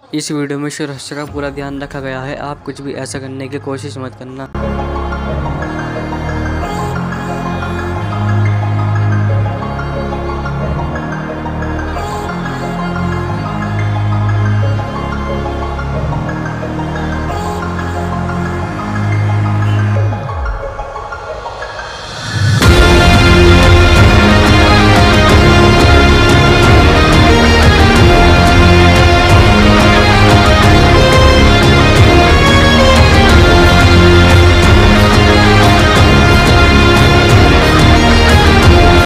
इस वीडियो में सुरक्षा का पूरा ध्यान रखा गया है, आप कुछ भी ऐसा करने की कोशिश मत करना।